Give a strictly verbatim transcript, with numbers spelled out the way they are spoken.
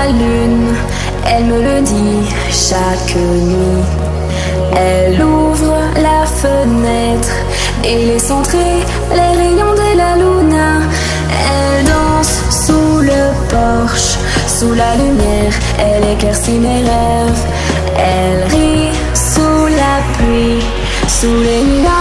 la lune, elle me le dit chaque nuit. Elle ouvre la fenêtre et laisse entrer les rayons de la luna. Elle danse sous le porche, sous la lumière, elle éclaircit mes rêves. Elle rit sous la pluie, sous les nuages.